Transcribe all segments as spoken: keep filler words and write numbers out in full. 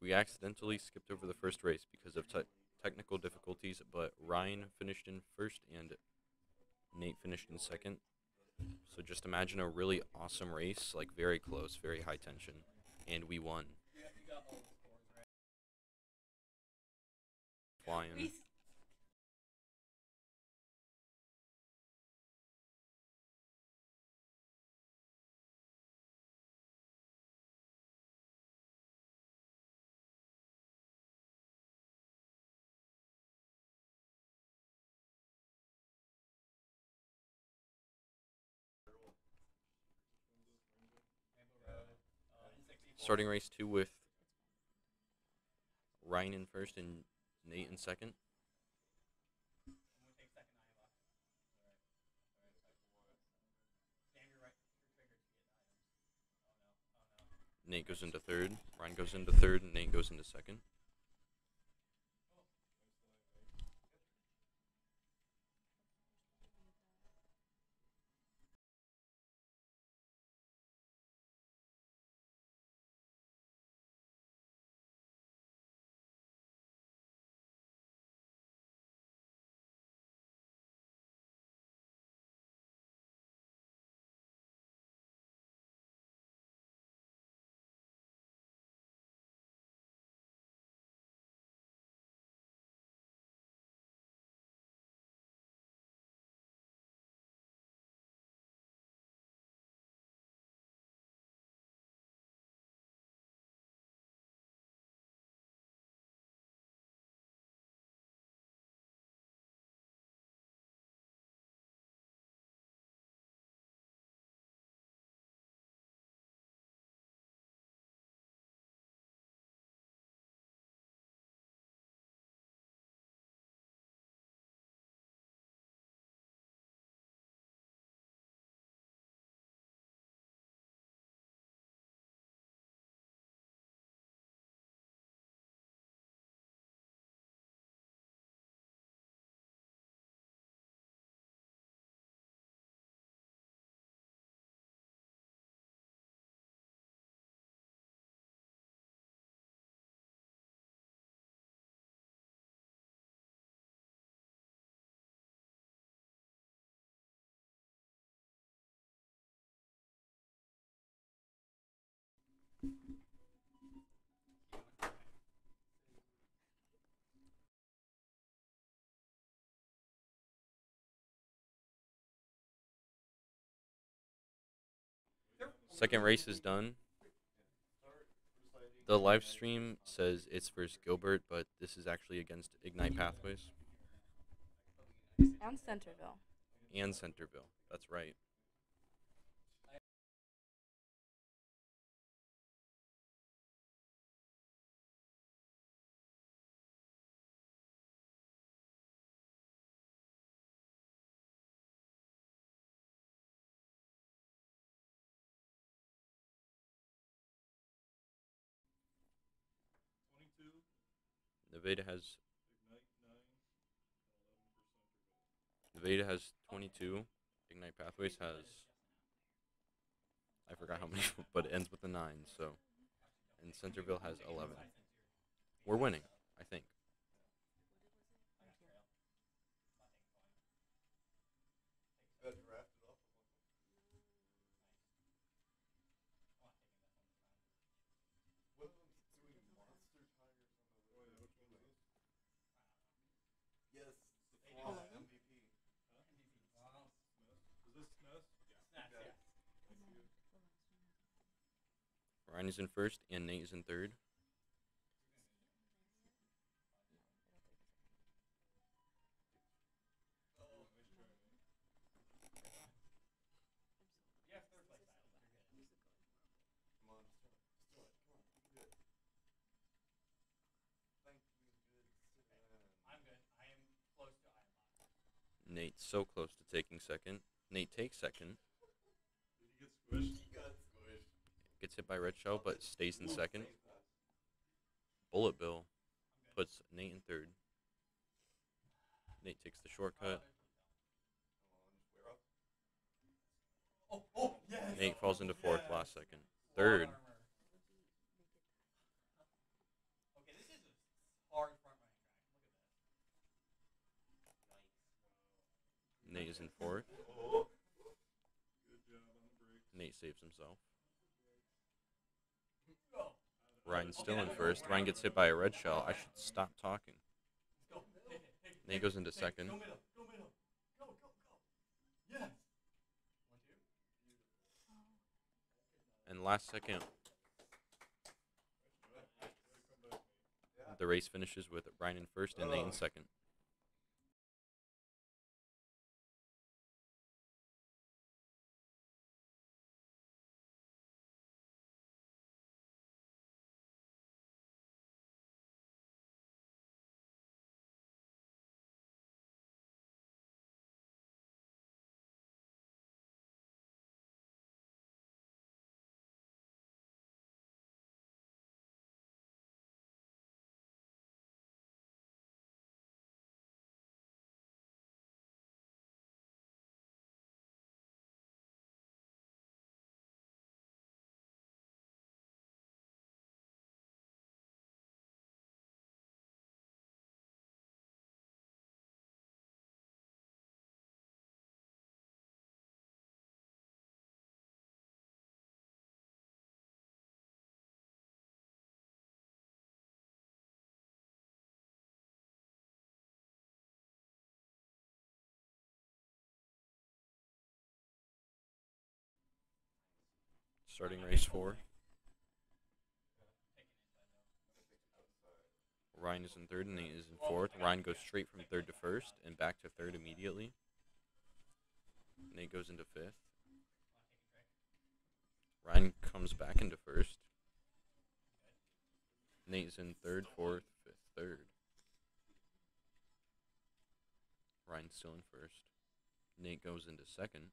We accidentally skipped over the first race because of te- technical difficulties, but Ryan finished in first and Nate finished in second. So just imagine a really awesome race, like very close, very high tension, and we won. Flying. Starting race two with Ryan in first and Nate in second. Nate goes into third. Ryan goes into third, and Nate goes into second. Second race is done. The live stream says it's versus Gilbert, but this is actually against Ignite Pathways And Centerville. and Centerville. That's right. Nevada has Nevada has twenty-two. Ignite Pathways has I forgot how many, but it ends with a nine. So, and Centerville has eleven. We're winning, I think. Ryan is in first, and Nate is in third. Nate's so close to taking second. Nate takes second. Gets hit by Red Shell, but stays in second. Bullet Bill puts Nate in third. Nate takes the shortcut. Nate falls into fourth last second. Third. is in fourth. Nate saves himself. Ryan's still in first. Ryan gets hit by a red shell. I should stop talking. Nate goes into second. And last second, the race finishes with Ryan in first and Nate in second. Starting race four. Ryan is in third and Nate is in fourth. Ryan goes straight from third to first and back to third immediately. Nate goes into fifth. Ryan comes back into first. Nate's in third, fourth, fifth, third. Ryan's still in first. Nate goes into second.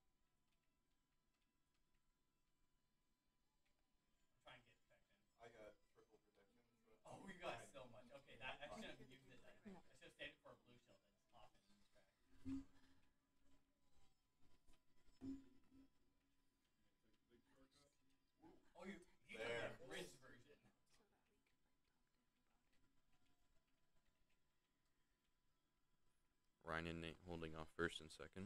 Ryan and Nate holding off first and second.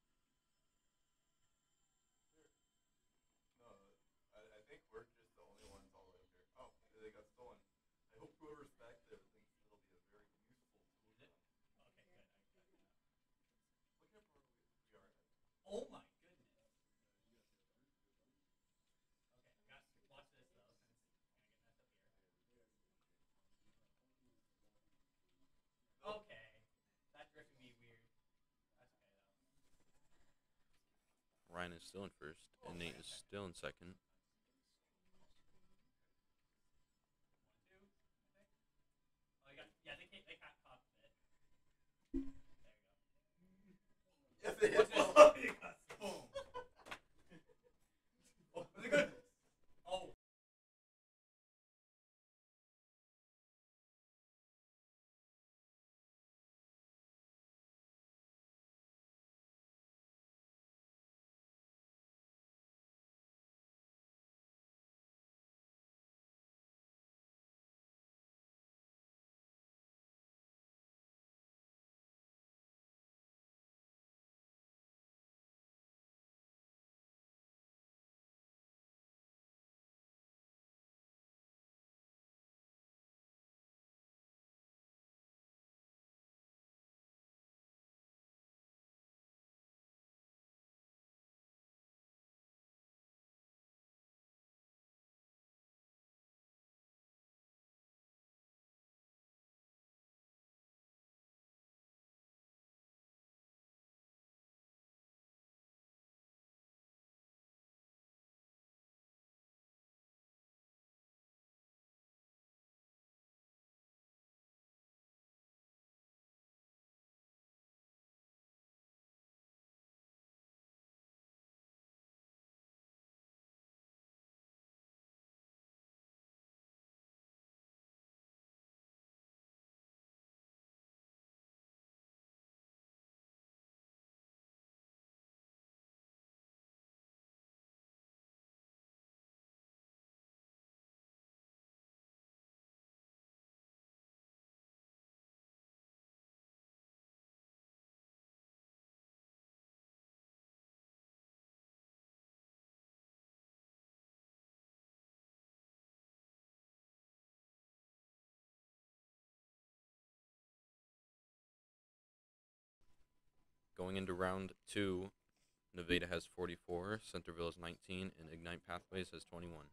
Ryan is still in first, and Nate is still in second. Yes, it is. Going into round two, Nevada has forty-four, Centerville has nineteen, and Ignite Pathways has twenty-one.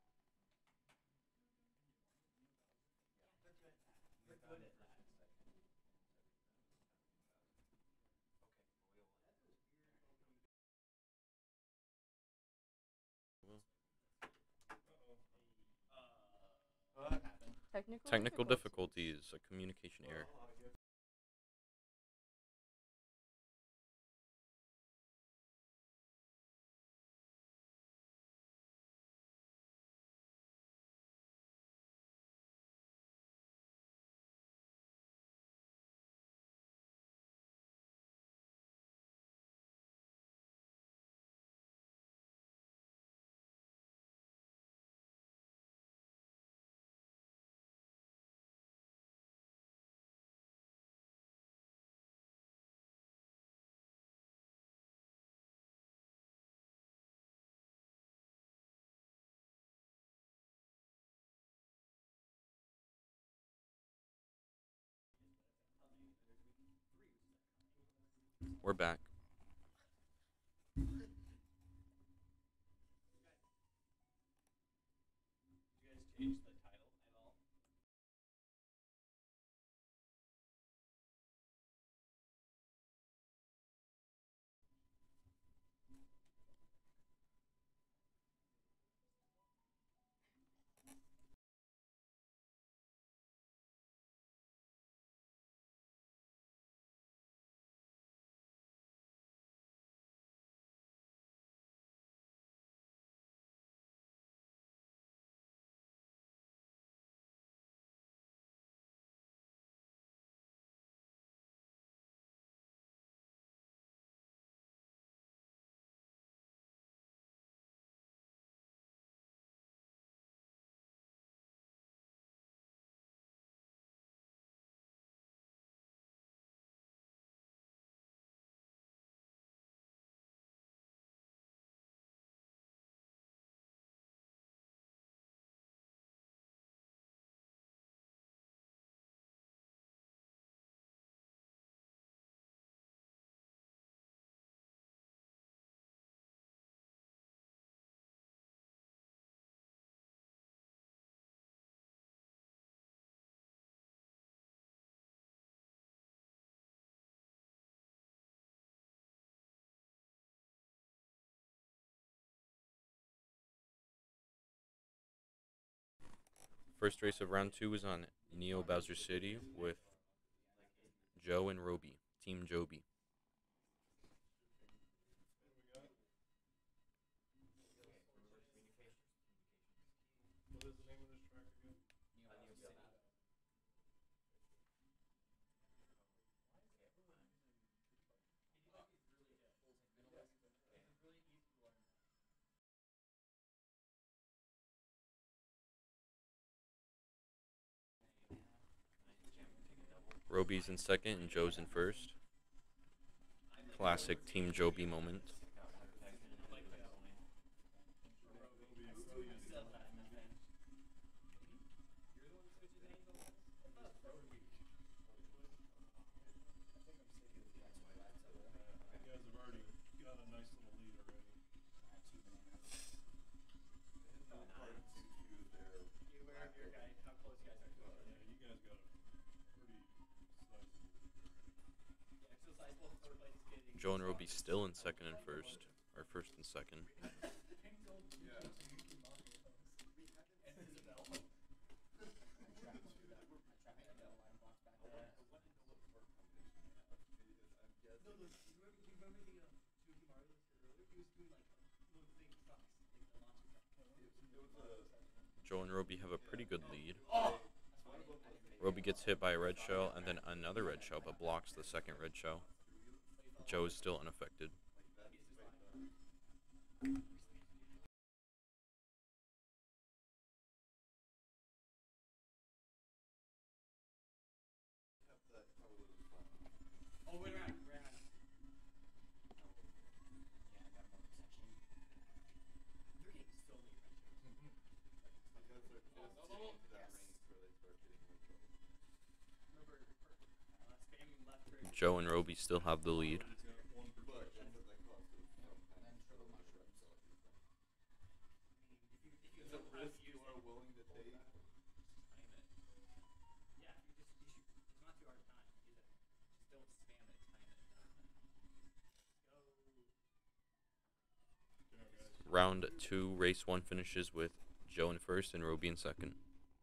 Technical, Technical difficulty. difficulties, a communication error. We're back. First race of round two is on Neo Bowser City with Joe and Roby, Team Joby. Roby's in second and Joe's in first. Classic Team Joby moment. Joe and Roby still in second and first, or first and second. Joe and Roby have a pretty good lead. Roby gets hit by a red shell and then another red shell, but blocks the second red shell. Joe is still unaffected. Joe and Roby still have the lead. round two, race one finishes with Joe in first and Roby in second.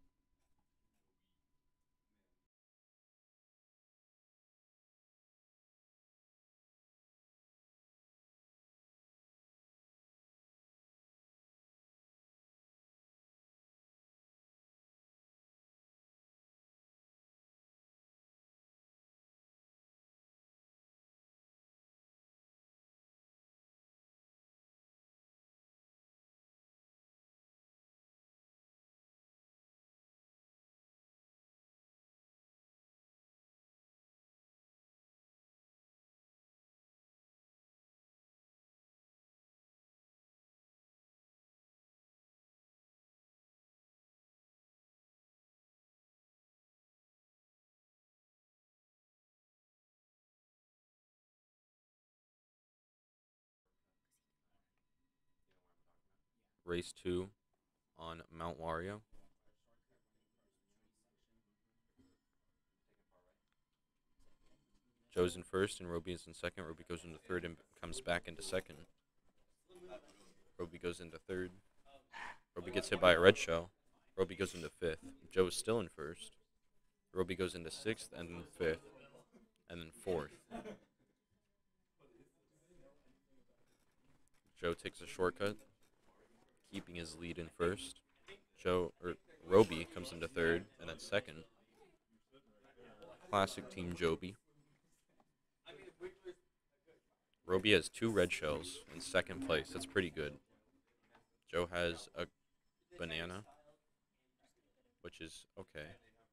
Race two on Mount Wario. Joe's in first and Roby is in second. Roby goes into third and comes back into second. Roby goes into third. Roby gets hit by a red shell. Roby goes into fifth. Joe is still in first. Roby goes into sixth and then fifth. And then fourth. Joe takes a shortcut, keeping his lead in first. Joe or Roby comes into third and then second. Classic Team Joby. Roby has two red shells in second place. That's pretty good. Joe has a banana, which is okay.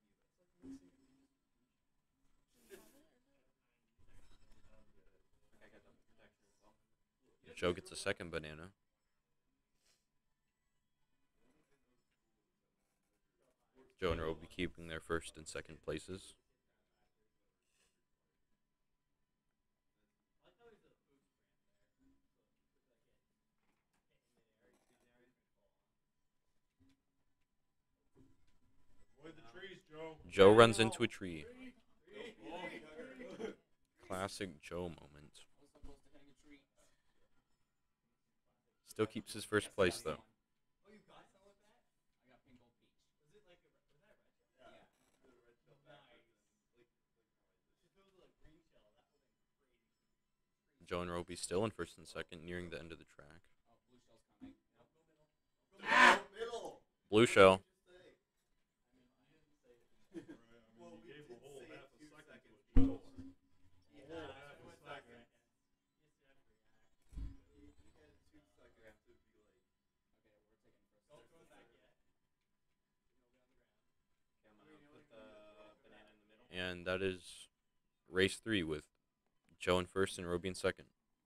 Joe gets a second banana. Joe and Roby keeping their first and second places. Joe runs into a tree. Classic Joe moment. Still keeps his first place, though. Joe and Roby still in first and second, nearing the end of the track. Blue shell. And that is race three with Joe in first and Roby in second.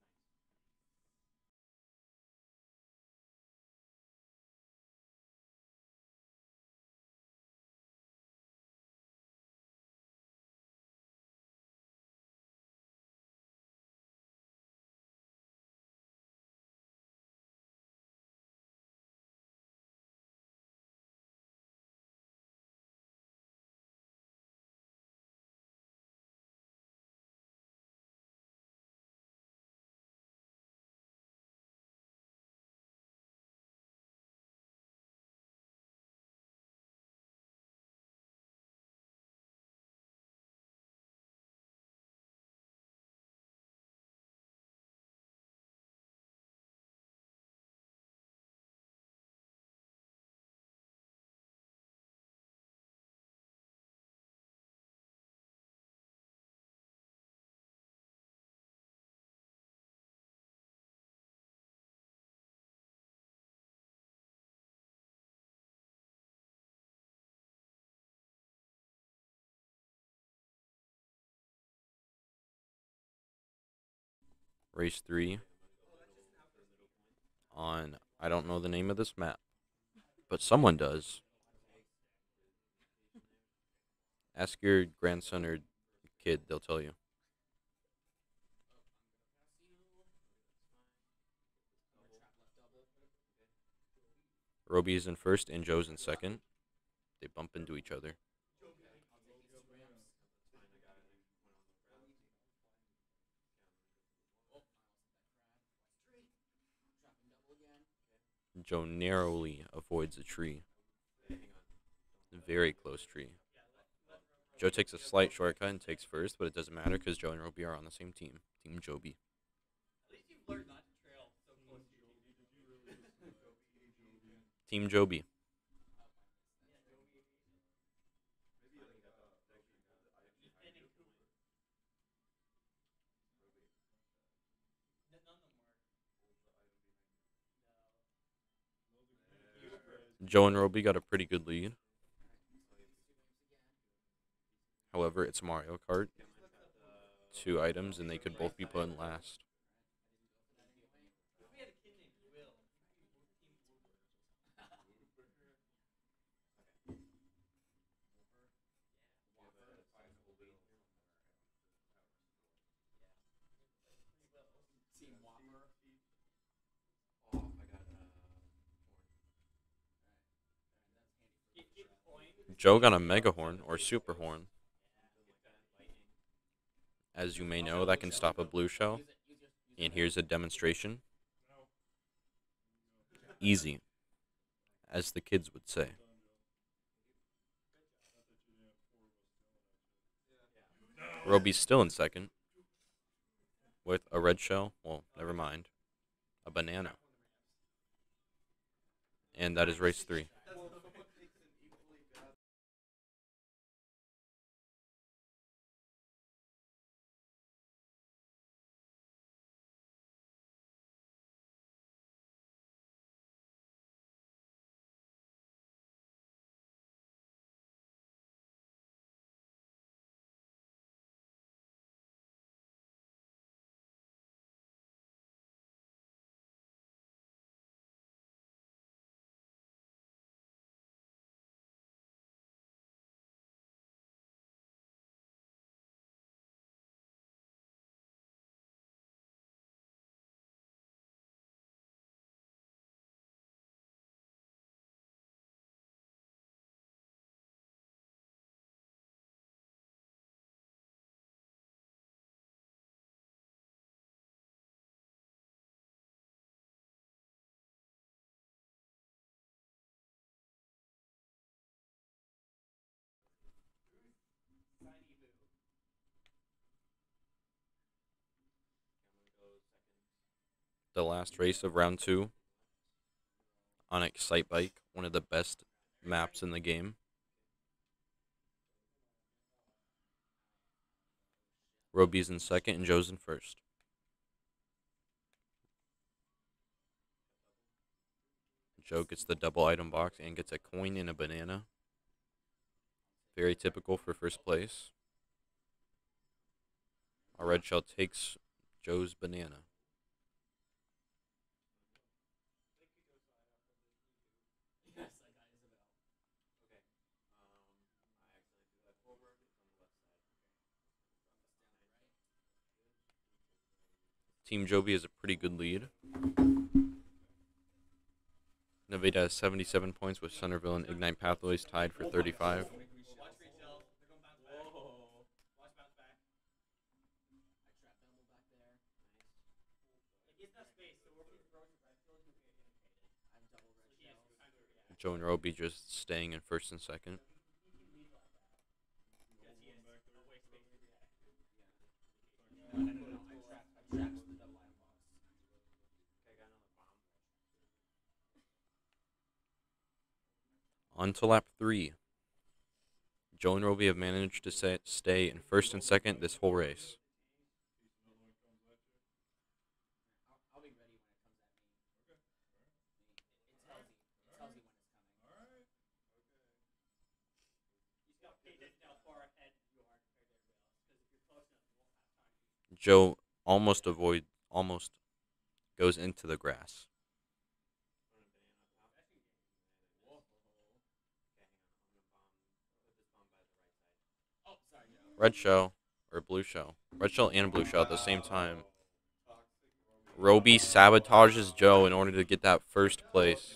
Race three on, I don't know the name of this map, but someone does. Ask your grandson or kid, they'll tell you. Roby is in first and Joe's in second. They bump into each other. Joe narrowly avoids a tree. Very close tree. Joe takes a slight shortcut and takes first, but it doesn't matter because Joe and Roby are on the same team. Team Joby. Team Joby. Joe and Roby got a pretty good lead. However, it's Mario Kart. Two items, and they could both be put in last. Joe got a Mega Horn, or Super Horn. As you may know, that can stop a blue shell. And here's a demonstration. Easy, as the kids would say. Roby's still in second. With a red shell. Well, never mind. A banana. And that is race three. The last race of round two on Excite Bike, one of the best maps in the game. Roby's in second and Joe's in first. Joe gets the double item box and gets a coin and a banana. Very typical for first place. A red shell takes Joe's banana. Team Joby has a pretty good lead. Nevada has seventy-seven points with Centerville and Ignite Pathways tied for thirty-five. Joe and Roby just staying in first and second. On to lap three. Joe and Roby have managed to say, stay in first and second this whole race. Joe almost avoid almost goes into the grass. Red shell or blue shell. Red shell and blue shell at the same time. Roby sabotages Joe in order to get that first place.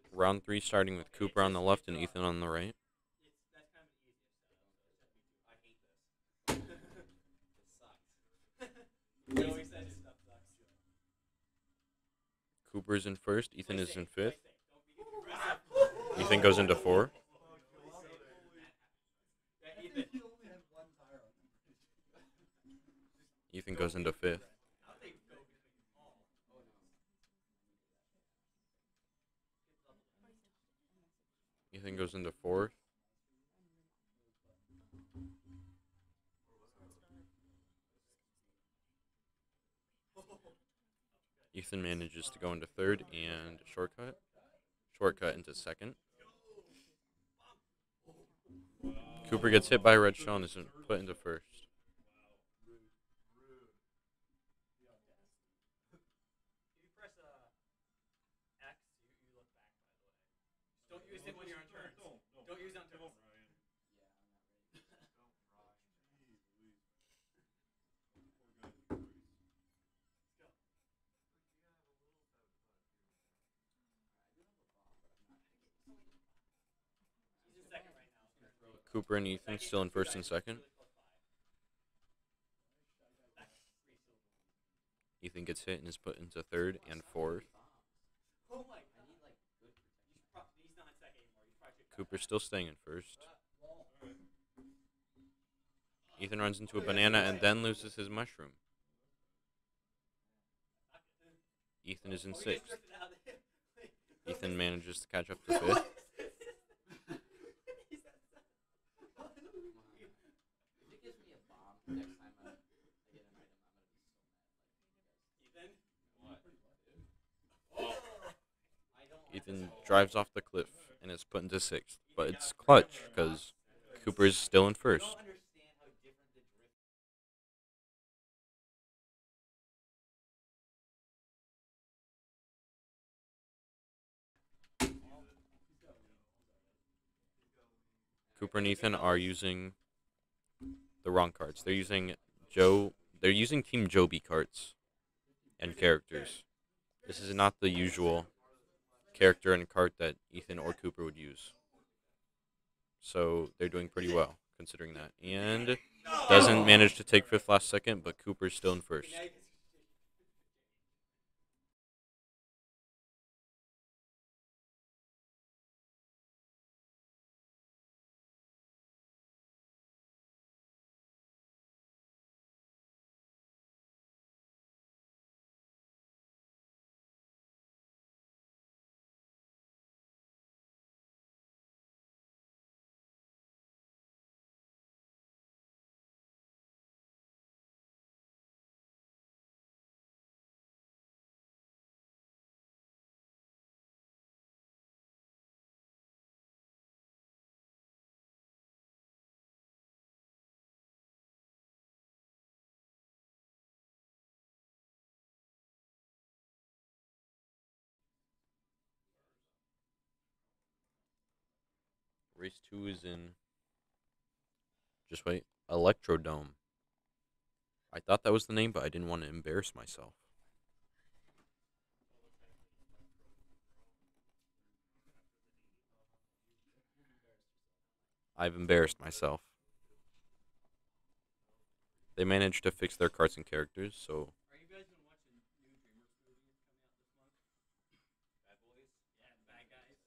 Round three starting with Cooper on the left and Ethan on the right. Cooper's in first, Ethan is in fifth. Ethan goes into four. Ethan goes into fifth. Ethan goes into fourth. Ethan manages to go into third and shortcut. Shortcut into second. Cooper gets hit by a red shell and is put into first. Don't use it when you're on turns. Don't use it on turns. Cooper and Ethan still in first and second. Ethan gets hit and is put into third and fourth. Cooper's still staying in first. Ethan runs into a banana and then loses his mushroom. Ethan is in sixth. Ethan manages to catch up to fifth. Ethan drives off the cliff and is put into sixth, but it's clutch because Cooper is still in first. Cooper and Ethan are using the wrong cards. They're using Joe. They're using Team Joby cards and characters. This is not the usual character and card that Ethan or Cooper would use. So they're doing pretty well considering that. And doesn't manage to take fifth last second, but Cooper's still in first. Race two is in, just wait, Electrodome. I thought that was the name, but I didn't want to embarrass myself. I've embarrassed myself. They managed to fix their cards and characters, so... Are you guys been watching new DreamWorks movies coming out this month? Bad Boys? Yeah, the bad guys.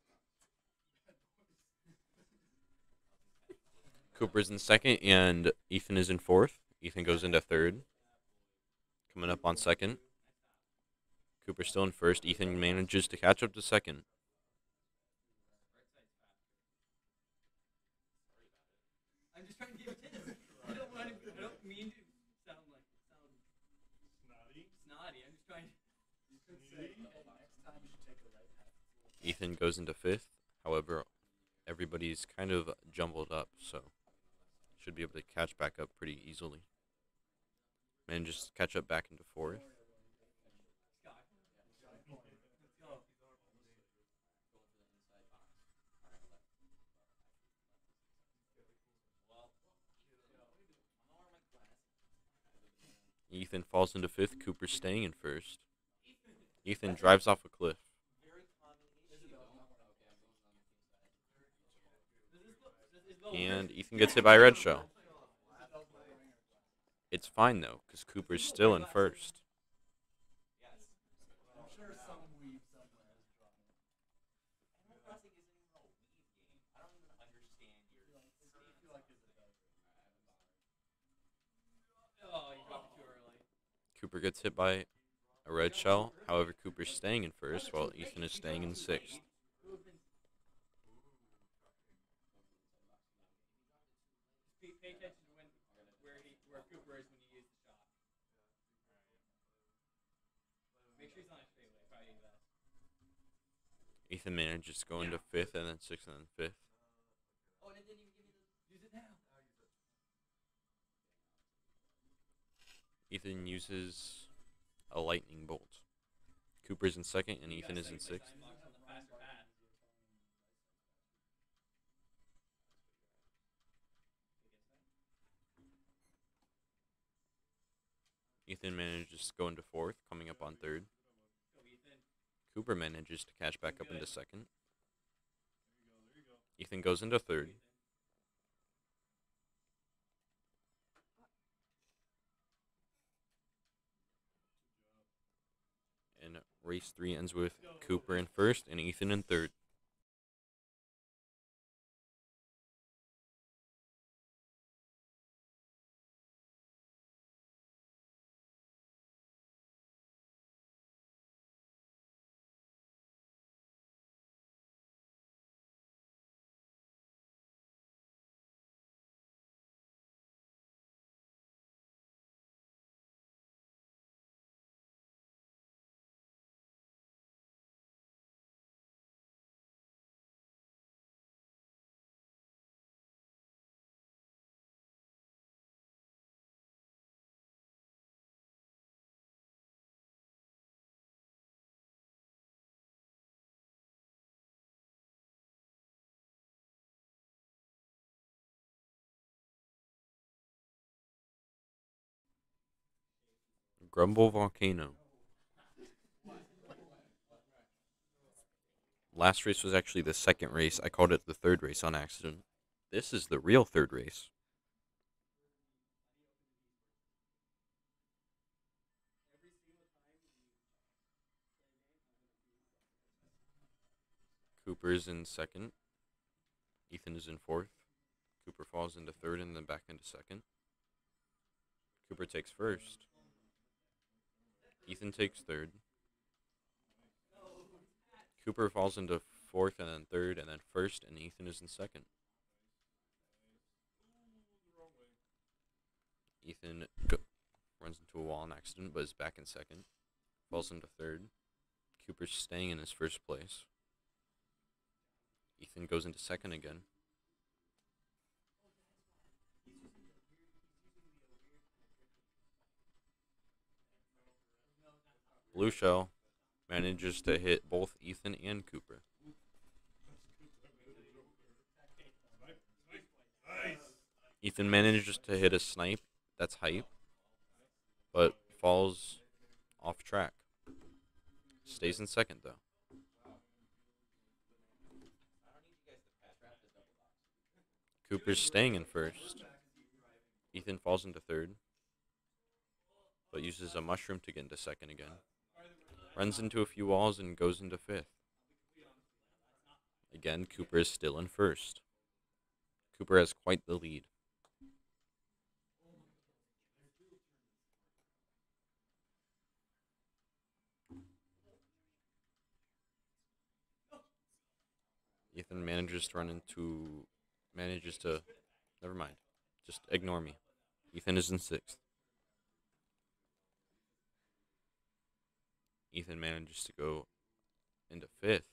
Cooper's in second, and Ethan is in fourth. Ethan goes into third. Coming up on second. Cooper's still in first. Ethan manages to catch up to second. I'm just trying to give you tips. I don't want to, I don't mean to sound like sound snotty. Snotty. I'm just trying to. Ethan goes into fifth. However, everybody's kind of jumbled up, so should be able to catch back up pretty easily. Manages to catch up back into fourth. Ethan falls into fifth. Cooper's staying in first. Ethan drives off a cliff. And Ethan gets hit by a red shell. It's fine, though, because Cooper's still in first. Oh, you dropped it too early. Cooper gets hit by a red shell. However, Cooper's staying in first, while Ethan is staying in sixth. Pay, pay attention to when, where he, where Cooper is when you use the shot. Make sure he's on a straightaway. Probably the best. Ethan manages to go into fifth, and then sixth, and then fifth. Oh, and it didn't even give me the. Use it now. Ethan uses a lightning bolt. Cooper's in second, and Ethan is in sixth. Ethan manages to go into fourth, coming up on third. Cooper manages to catch back up into second. Ethan goes into third. And race three ends with Cooper in first and Ethan in third. Grumble Volcano. Last race was actually the second race. I called it the third race on accident. This is the real third race. Cooper's in second. Ethan is in fourth. Cooper falls into third and then back into second. Cooper takes first. Ethan takes third. Cooper falls into fourth and then third and then first, and Ethan is in second. Ethan go- runs into a wall on accident, but is back in second. Falls into third. Cooper's staying in his first place. Ethan goes into second again. Blue Shell manages to hit both Ethan and Cooper. Ethan manages to hit a snipe. That's hype. But falls off track. Stays in second, though. Cooper's staying in first. Ethan falls into third, but uses a mushroom to get into second again. Runs into a few walls and goes into fifth. Again, Cooper is still in first. Cooper has quite the lead. Ethan manages to run into... Manages to... Never mind. Just ignore me. Ethan is in sixth. Ethan manages to go into fifth.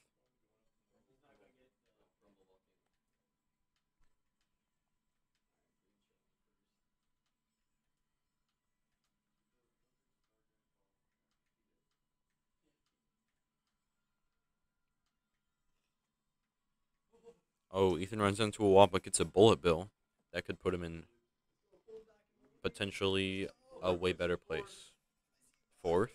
Oh, Ethan runs into a wall but gets a bullet bill. That could put him in potentially a way better place. Fourth.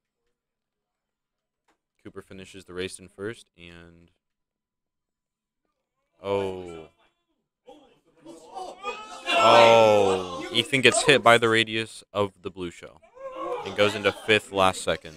Cooper finishes the race in first, and Oh. Oh. Ethan gets hit by the radius of the blue shell and goes into fifth last second.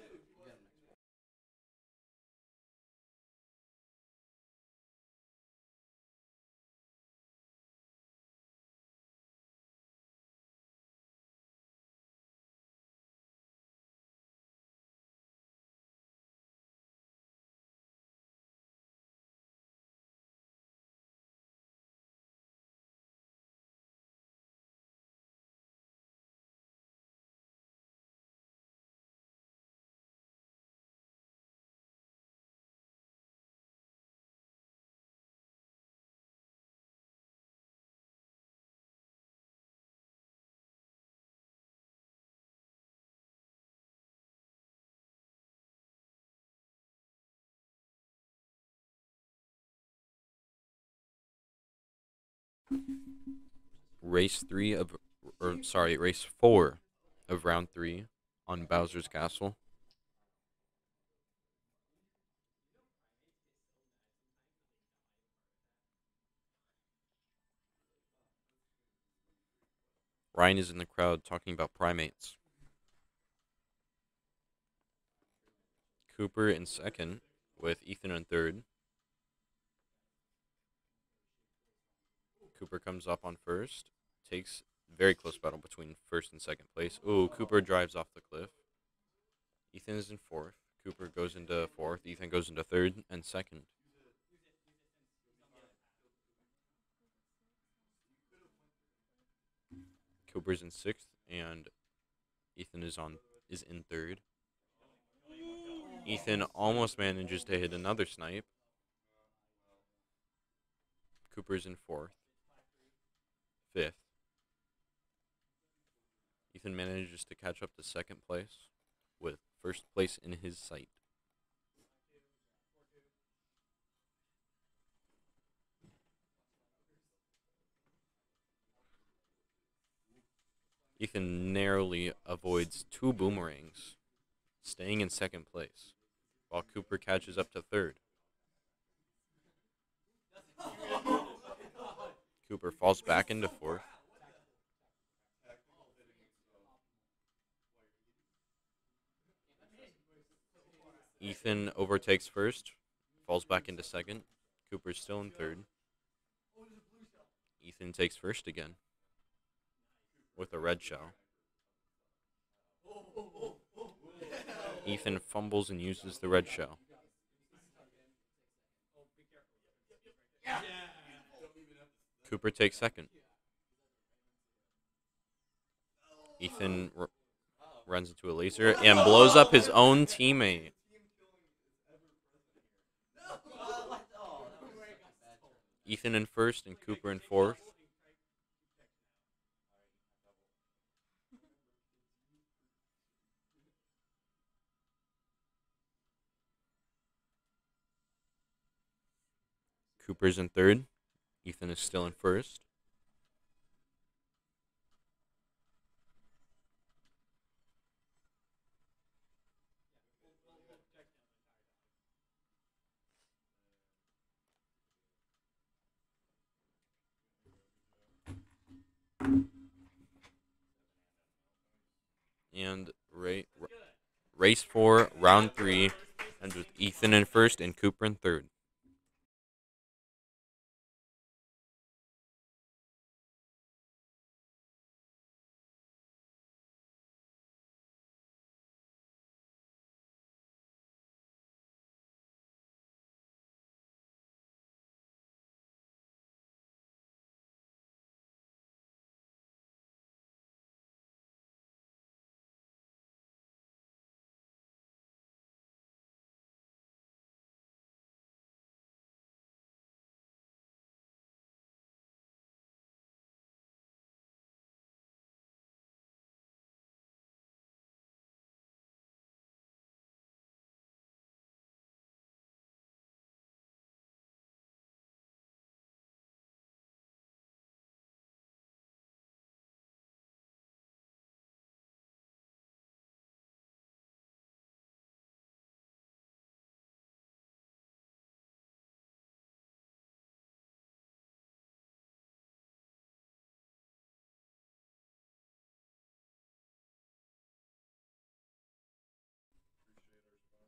Race three of, or sorry, race four of round three on Bowser's Castle. Ryan is in the crowd talking about primates. Cooper in second, with Ethan in third. Cooper comes up on first, takes very close battle between first and second place. Ooh, Cooper drives off the cliff. Ethan is in fourth. Cooper goes into fourth. Ethan goes into third and second. Cooper's in sixth, and Ethan is on is in third. Ethan almost manages to hit another snipe. Cooper's in fourth. Fifth. Ethan manages to catch up to second place with first place in his sight. Ethan narrowly avoids two boomerangs, staying in second place, while Cooper catches up to third. Cooper falls back into fourth. Ethan overtakes first, falls back into second. Cooper's still in third. Ethan takes first again with a red shell. Ethan fumbles and uses the red shell. Cooper takes second. Ethan r- runs into a laser and blows up his own teammate. Ethan in first and Cooper in fourth. Cooper's in third. Ethan is still in first. And ra- ra- race four, round three, ends with Ethan in first and Cooper in third.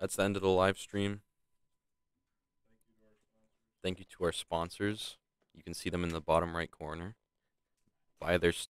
that's the end of the live stream. Thank you to our sponsors. You can see them in the bottom right corner. Buy their